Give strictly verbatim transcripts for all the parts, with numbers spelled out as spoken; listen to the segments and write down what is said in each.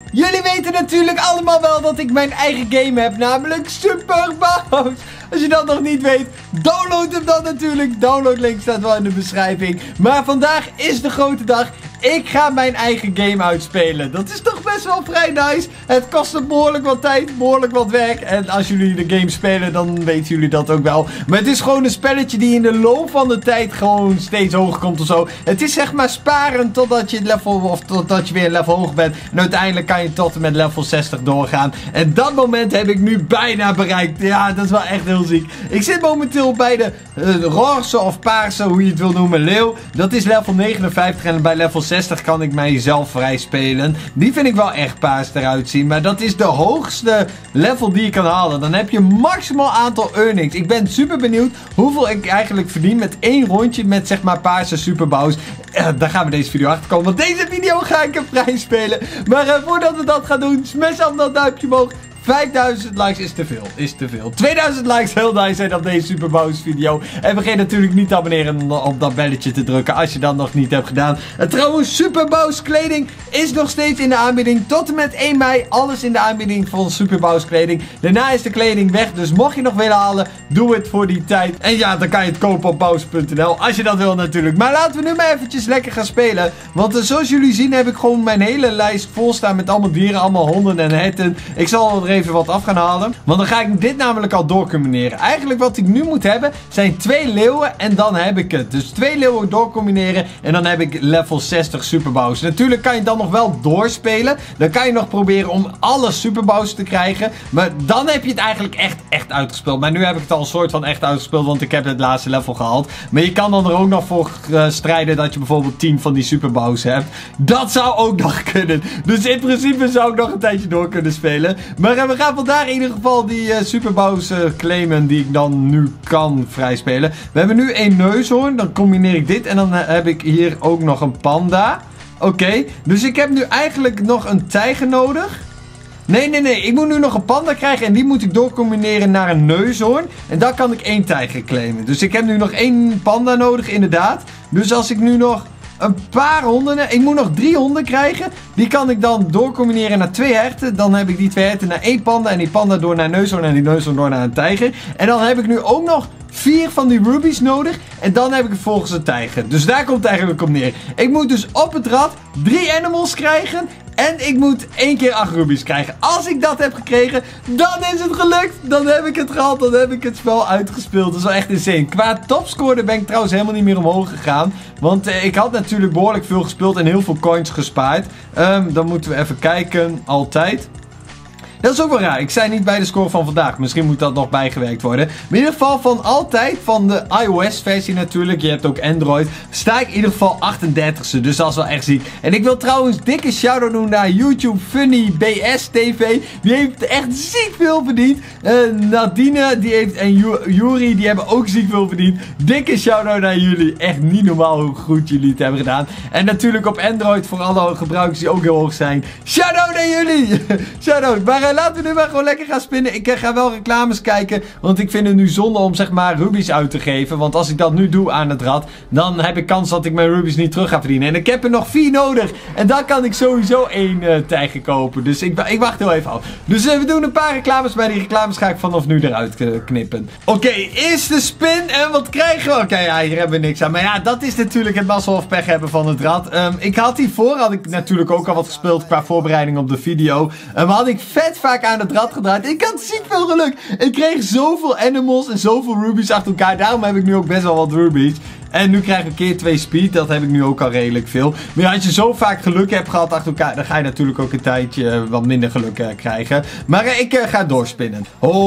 Jullie weten natuurlijk allemaal wel dat ik mijn eigen game heb, namelijk Super Bowser. Als je dat nog niet weet, download hem dan natuurlijk. Downloadlink staat wel in de beschrijving. Maar vandaag is de grote dag. Ik ga mijn eigen game uitspelen. Dat is toch best wel vrij nice. Het kost behoorlijk wat tijd, behoorlijk wat werk. En als jullie de game spelen, dan weten jullie dat ook wel. Maar het is gewoon een spelletje die in de loop van de tijd gewoon steeds hoger komt of zo. Het is zeg maar sparen totdat je, level, of totdat je weer een level hoger bent. En uiteindelijk kan je tot en met level zestig doorgaan. En dat moment heb ik nu bijna bereikt. Ja, dat is wel echt heel ziek. Ik zit momenteel bij de uh, roze of paarse, hoe je het wil noemen, leeuw. Dat is level negenenvijftig en bij level zestig kan ik mijzelf vrij spelen. Die vind ik wel echt paars eruit zien. Maar dat is de hoogste level die je kan halen. Dan heb je maximaal aantal earnings. Ik ben super benieuwd hoeveel ik eigenlijk verdien met één rondje met zeg maar paarse superbouws. Uh, daar gaan we deze video achter komen. Want deze video ga ik er vrij spelen. Maar uh, voordat we dat gaan doen, smash dan dat duimpje omhoog. vijfduizend likes is te veel, is te veel. tweeduizend likes heel nice zijn op deze Super Bowser video. En vergeet natuurlijk niet te abonneren en op dat belletje te drukken als je dat nog niet hebt gedaan. En trouwens, Super Bowser kleding is nog steeds in de aanbieding. Tot en met één mei, alles in de aanbieding van Super Bowser kleding. Daarna is de kleding weg, dus mocht je nog willen halen, doe het voor die tijd. En ja, dan kan je het kopen op bowser punt n l als je dat wil natuurlijk. Maar laten we nu maar eventjes lekker gaan spelen. Want uh, zoals jullie zien heb ik gewoon mijn hele lijst vol staan met allemaal dieren, allemaal honden en herten. Ik zal er even wat af gaan halen. Want dan ga ik dit namelijk al doorcombineren. Eigenlijk wat ik nu moet hebben zijn twee leeuwen en dan heb ik het. Dus twee leeuwen doorcombineren en dan heb ik level zestig Super Bowser. Natuurlijk kan je dan nog wel doorspelen. Dan kan je nog proberen om alle Super Bowser te krijgen. Maar dan heb je het eigenlijk echt, echt uitgespeeld. Maar nu heb ik het al een soort van echt uitgespeeld, want ik heb het laatste level gehaald. Maar je kan dan er ook nog voor uh, strijden dat je bijvoorbeeld tien van die Super Bowser hebt. Dat zou ook nog kunnen. Dus in principe zou ik nog een tijdje door kunnen spelen. Maar uh, we gaan vandaag in ieder geval die uh, Super Bowser claimen die ik dan nu kan vrijspelen. We hebben nu een neushoorn, dan combineer ik dit en dan uh, heb ik hier ook nog een panda. Oké, okay, dus ik heb nu eigenlijk nog een tijger nodig. Nee, nee, nee, ik moet nu nog een panda krijgen en die moet ik doorcombineren naar een neushoorn. En dan kan ik één tijger claimen. Dus ik heb nu nog één panda nodig, inderdaad. Dus als ik nu nog een paar honden, ik moet nog drie honden krijgen. Die kan ik dan doorcombineren naar twee herten. Dan heb ik die twee herten naar één panda. En die panda door naar een neushoorn. En die neushoorn door naar een tijger. En dan heb ik nu ook nog vier van die rubies nodig. En dan heb ik vervolgens een tijger. Dus daar komt het eigenlijk op neer. Ik moet dus op het rad drie animals krijgen. En ik moet één keer acht rubies krijgen. Als ik dat heb gekregen, dan is het gelukt. Dan heb ik het gehad. Dan heb ik het spel uitgespeeld. Dat is wel echt insane. Qua topscore ben ik trouwens helemaal niet meer omhoog gegaan. Want eh, ik had natuurlijk behoorlijk veel gespeeld en heel veel coins gespaard. Um, dan moeten we even kijken. Altijd. Dat is ook wel raar. Ik zei niet bij de score van vandaag. Misschien moet dat nog bijgewerkt worden. Maar in ieder geval van altijd. Van de iOS versie natuurlijk. Je hebt ook Android. Sta ik in ieder geval achtendertigste. Dus dat is wel echt ziek. En ik wil trouwens dikke shout-out doen naar YouTube Funny B S T V. Die heeft echt ziek veel verdiend. Uh, Nadine die heeft, en Yuri die hebben ook ziek veel verdiend. Dikke shout-out naar jullie. Echt niet normaal hoe goed jullie het hebben gedaan. En natuurlijk op Android voor alle gebruikers die ook heel hoog zijn. Shout-out naar jullie. Shout-out. Maar laten we nu maar gewoon lekker gaan spinnen. Ik ga wel reclames kijken. Want ik vind het nu zonde om zeg maar rubies uit te geven. Want als ik dat nu doe aan het rad. Dan heb ik kans dat ik mijn rubies niet terug ga verdienen. En ik heb er nog vier nodig. En dan kan ik sowieso één uh, tijger kopen. Dus ik, ik wacht heel even af. Dus uh, we doen een paar reclames. Maar die reclames ga ik vanaf nu eruit uh, knippen. Oké, okay, eerste spin. En wat krijgen we? Oké, okay, ja, hier hebben we niks aan. Maar ja, dat is natuurlijk het mazzel of pech hebben van het rad. Um, ik had hiervoor, had ik natuurlijk ook al wat gespeeld qua voorbereiding op de video. Um, had ik vet vaak aan het rad gedraaid. Ik had ziek veel geluk. Ik kreeg zoveel animals en zoveel rubies achter elkaar. Daarom heb ik nu ook best wel wat rubies. En nu krijg ik een keer twee speed. Dat heb ik nu ook al redelijk veel. Maar ja, als je zo vaak geluk hebt gehad achter elkaar, dan ga je natuurlijk ook een tijdje uh, wat minder geluk uh, krijgen. Maar uh, ik uh, ga doorspinnen.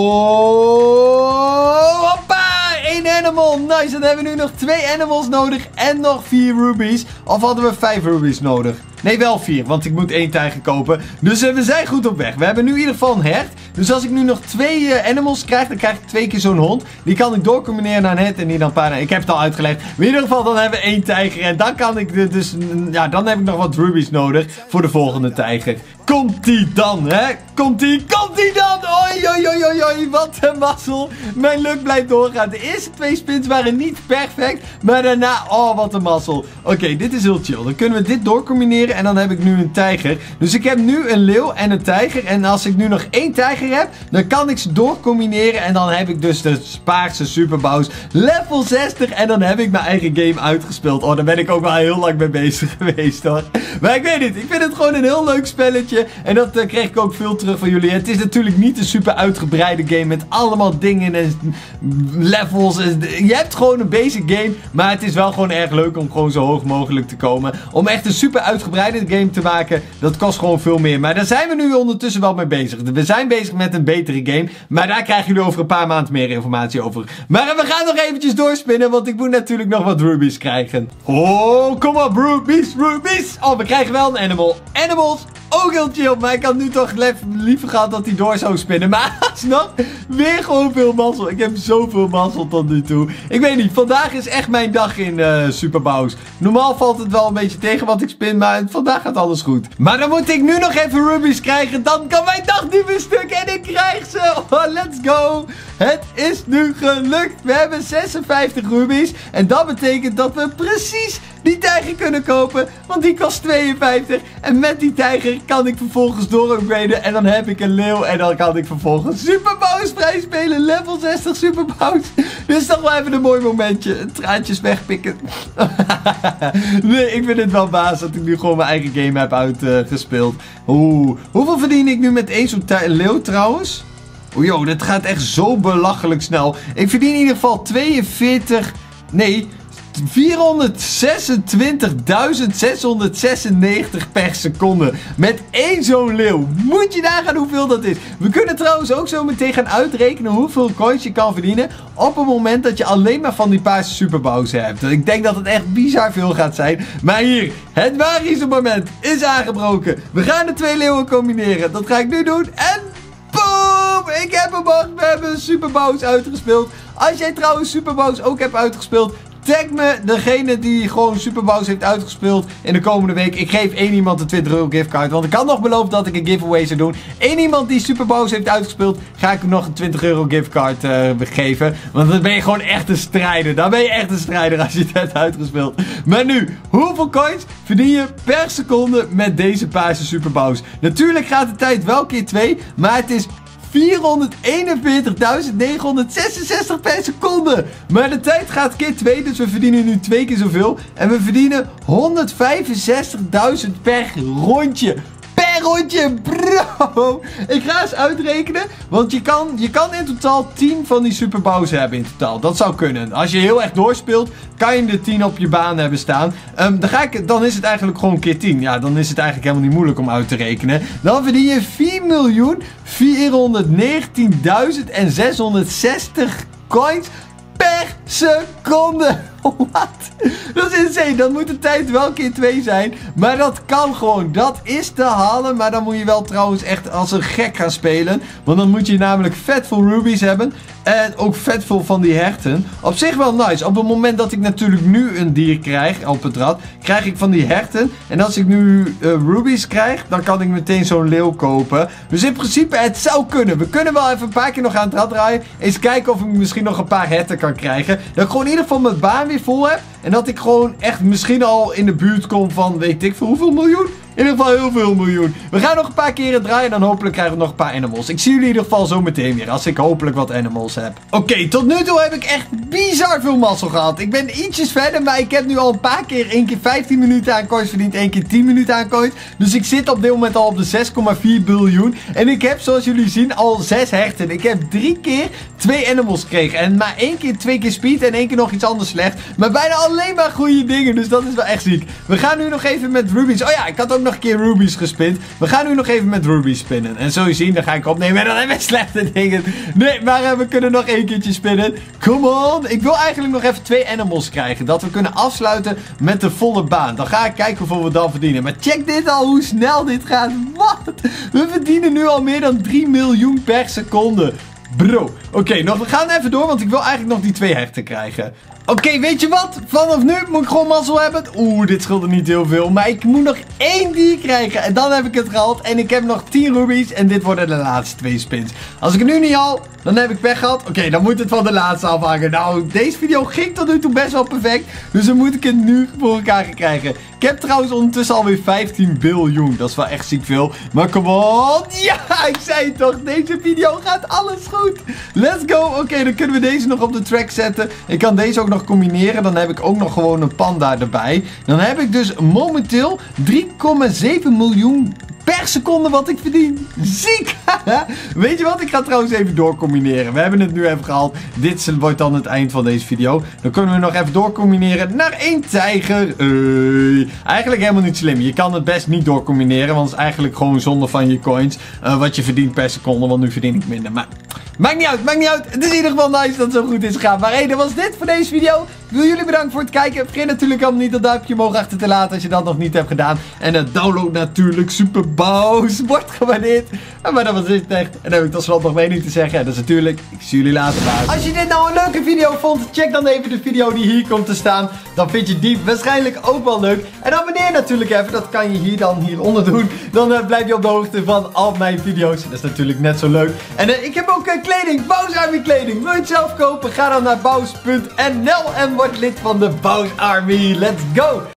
Oh, hoppa! Eén animal. Nice. Dan hebben we nu nog twee animals nodig. En nog vier rubies. Of hadden we vijf rubies nodig? Nee, wel vier, want ik moet één tijger kopen. Dus uh, we zijn goed op weg. We hebben nu in ieder geval een hert. Dus als ik nu nog twee uh, animals krijg, dan krijg ik twee keer zo'n hond. Die kan ik doorcombineren naar een hert en die dan paarden. Ik heb het al uitgelegd. Maar in ieder geval, dan hebben we één tijger. En dan kan ik dus, ja, dan heb ik nog wat rubies nodig voor de volgende tijger. Komt-ie dan, hè? Komt-ie, komt-ie dan! Oi, oi, oi, oi, oi, wat een mazzel. Mijn luck blijft doorgaan. De eerste twee spins waren niet perfect. Maar daarna, oh, wat een mazzel. Oké, okay, dit is heel chill. Dan kunnen we dit doorcombineren. En dan heb ik nu een tijger. Dus ik heb nu een leeuw en een tijger. En als ik nu nog één tijger heb, dan kan ik ze doorcombineren. En dan heb ik dus de Spaarse Superbows level zestig. En dan heb ik mijn eigen game uitgespeeld. Oh, daar ben ik ook wel heel lang mee bezig geweest hoor. Maar ik weet niet. Ik vind het gewoon een heel leuk spelletje. En dat uh, kreeg ik ook veel terug van jullie. Het is natuurlijk niet een super uitgebreide game met allemaal dingen en levels. Je hebt gewoon een basic game. Maar het is wel gewoon erg leuk om gewoon zo hoog mogelijk te komen. Om echt een super uitgebreide game te maken, dat kost gewoon veel meer. Maar daar zijn we nu ondertussen wel mee bezig. We zijn bezig met een betere game. Maar daar krijgen jullie over een paar maanden meer informatie over. Maar we gaan nog eventjes doorspinnen, want ik moet natuurlijk nog wat rubies krijgen. Oh, kom op, rubies, rubies. Oh, we krijgen wel een animal. Animals, ook heel chill. Maar ik had nu toch liever gehad dat hij door zou spinnen. Maar alsnog, weer gewoon veel mazzel. Ik heb zoveel mazzel tot nu toe. Ik weet niet, vandaag is echt mijn dag in uh, Superbows. Normaal valt het wel een beetje tegen wat ik spin, maar vandaag gaat alles goed. Maar dan moet ik nu nog even rubies krijgen. Dan kan mijn dag niet meer stuk en ik krijg ze. Oh, let's go. Het is nu gelukt. We hebben zesenvijftig rubies. En dat betekent dat we precies die tijger kunnen kopen. Want die kost tweeënvijftig. En met die tijger kan ik vervolgens door-upgraden. En dan heb ik een leeuw. En dan kan ik vervolgens Superbows vrij spelen. Level zestig Superbows. Dus toch wel even een mooi momentje. Traantjes wegpikken. Nee, ik vind het wel baas dat ik nu gewoon mijn eigen game heb uitgespeeld. Uh, Oeh. Hoeveel verdien ik nu met één zo'n leeuw trouwens? Oeh, joh, dit gaat echt zo belachelijk snel. Ik verdien in ieder geval tweeënveertig... Nee... vierhonderdzesentwintigduizend zeshonderdzesennegentig per seconde. Met één zo'n leeuw. Moet je nagaan hoeveel dat is. We kunnen trouwens ook zo meteen gaan uitrekenen hoeveel coins je kan verdienen. Op het moment dat je alleen maar van die paarse Superbows hebt. Ik denk dat het echt bizar veel gaat zijn. Maar hier, het magische moment is aangebroken. We gaan de twee leeuwen combineren. Dat ga ik nu doen. En boom! Ik heb hem ook. We hebben Superbows uitgespeeld. Als jij trouwens Superbows ook hebt uitgespeeld, tag me degene die gewoon Superbows heeft uitgespeeld in de komende week. Ik geef één iemand een twintig euro giftcard. Want ik had nog beloofd dat ik een giveaway zou doen. Eén iemand die Superbows heeft uitgespeeld, ga ik hem nog een twintig euro giftcard uh, geven. Want dan ben je gewoon echt een strijder. Dan ben je echt een strijder als je het hebt uitgespeeld. Maar nu, hoeveel coins verdien je per seconde met deze paarse Superbows? Natuurlijk gaat de tijd wel keer twee, maar het is vierhonderdeenenveertigduizend negenhonderdzesenzestig per seconde. Maar de tijd gaat keer twee, dus we verdienen nu twee keer zoveel. En we verdienen honderdvijfenzestigduizend per rondje. Per rondje, bro. Ik ga eens uitrekenen. Want je kan, je kan in totaal tien van die Superbows hebben in totaal. Dat zou kunnen. Als je heel erg doorspeelt, kan je er tien op je baan hebben staan. Um, dan, ga ik, dan is het eigenlijk gewoon keer tien. Ja, dan is het eigenlijk helemaal niet moeilijk om uit te rekenen. Dan verdien je vier miljoen vierhonderdnegentienduizend zeshonderdzestig coins per seconde. Wat? Dat is insane. Dan moet de tijd wel keer twee zijn. Maar dat kan gewoon. Dat is te halen. Maar dan moet je wel trouwens echt als een gek gaan spelen. Want dan moet je namelijk vet veel rubies hebben. En ook vet veel van die herten. Op zich wel nice. Op het moment dat ik natuurlijk nu een dier krijg op het rad, krijg ik van die herten. En als ik nu uh, rubies krijg, dan kan ik meteen zo'n leeuw kopen. Dus in principe, het zou kunnen. We kunnen wel even een paar keer nog aan het rad draaien. Eens kijken of ik misschien nog een paar herten kan krijgen. Dat ik gewoon in ieder geval mijn baan weer vol heb. En dat ik gewoon echt misschien al in de buurt kom van, weet ik veel hoeveel miljoen. In ieder geval heel veel miljoen. We gaan nog een paar keren draaien en dan hopelijk krijgen we nog een paar animals. Ik zie jullie in ieder geval zo meteen weer, als ik hopelijk wat animals heb. Oké, okay, tot nu toe heb ik echt bizar veel mazzel gehad. Ik ben ietsjes verder, maar ik heb nu al een paar keer, één keer vijftien minuten aan coins verdiend, één keer tien minuten aan coins. Dus ik zit op dit moment al op de zes komma vier biljoen. En ik heb, zoals jullie zien, al zes herten. Ik heb drie keer twee animals gekregen. En maar één keer, twee keer speed en één keer nog iets anders slecht. Maar bijna alleen maar goede dingen, dus dat is wel echt ziek. We gaan nu nog even met rubies. Oh ja, ik had ook nog een keer rubies gespind. We gaan nu nog even met rubies spinnen. En zul je zien, dan ga ik opnemen en dan hebben we slechte dingen. Nee, maar uh, we kunnen nog één keertje spinnen. Come on. Ik wil eigenlijk nog even twee animals krijgen. Dat we kunnen afsluiten met de volle baan. Dan ga ik kijken hoeveel we dan verdienen. Maar check dit al, hoe snel dit gaat. Wat? We verdienen nu al meer dan drie miljoen per seconde. Bro. Oké, okay, nog, we gaan even door, want ik wil eigenlijk nog die twee herten krijgen. Oké, okay, weet je wat? Vanaf nu moet ik gewoon mazzel hebben. Oeh, dit scheelde niet heel veel. Maar ik moet nog één dier krijgen. En dan heb ik het gehaald. En ik heb nog tien rubies. En dit worden de laatste twee spins. Als ik het nu niet haal, Dan heb ik pech gehad. Oké, okay, dan moet het van de laatste afhangen. Nou, deze video ging tot nu toe best wel perfect. Dus dan moet ik het nu voor elkaar gaan krijgen. Ik heb trouwens ondertussen alweer vijftien biljoen. Dat is wel echt ziek veel. Maar come on. Ja, ik zei het toch. Deze video gaat alles goed. Let's go. Oké, okay, dan kunnen we deze nog op de track zetten. Ik kan deze ook nog combineren. Dan heb ik ook nog gewoon een panda erbij. Dan heb ik dus momenteel drie komma zeven miljoen per seconde wat ik verdien. Ziek! Weet je wat? Ik ga trouwens even doorcombineren. We hebben het nu even gehaald. Dit wordt dan het eind van deze video. Dan kunnen we nog even doorcombineren naar één tijger. Hey. Eigenlijk helemaal niet slim. Je kan het best niet doorcombineren. Want het is eigenlijk gewoon zonde van je coins. Uh, wat je verdient per seconde. Want nu verdien ik minder. Maar maakt niet uit. Maakt niet uit. Het is in ieder geval nice dat het zo goed is gegaan. Maar hey, dat was dit voor deze video. Ik wil jullie bedanken voor het kijken. Vergeet natuurlijk allemaal niet dat duimpje omhoog achter te laten als je dat nog niet hebt gedaan. En uh, download natuurlijk super boos. Wordt gewaardeerd. Maar dat was dit echt. En dan heb ik tot slot nog mening te zeggen. En dat is natuurlijk, ik zie jullie later baas. Als je dit nou een leuke video vond, check dan even de video die hier komt te staan. Dan vind je die waarschijnlijk ook wel leuk. En abonneer natuurlijk even. Dat kan je hier dan hieronder doen. Dan uh, blijf je op de hoogte van al mijn video's. Dat is natuurlijk net zo leuk. En uh, ik heb ook uh, kleding. Boos Army kleding. Wil je het zelf kopen? Ga dan naar boos punt n l en word lid van de Boos Army. Let's go!